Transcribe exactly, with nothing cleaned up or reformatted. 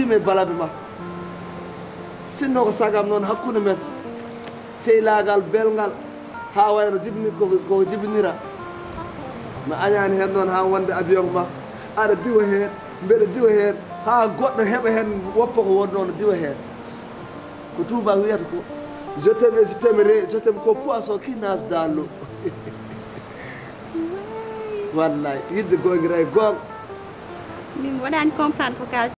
me balaɓe ma sinno ko sagam noon hakkude men sehilaagal belngal ha wayno jibini koko jibinira mi añani hen noon ha wonde avion ma aɗa diwa hen mbeɗa diwa hen ha goɗɗo heɓa hen woppa ko woni noon diwa hen ko tuba wiyata ko je t'aime je t'aimerai je t'aime ko poisson qui nage dans l'eau wallahi yidde gongira e gonga min waɗani comprendre ko kalta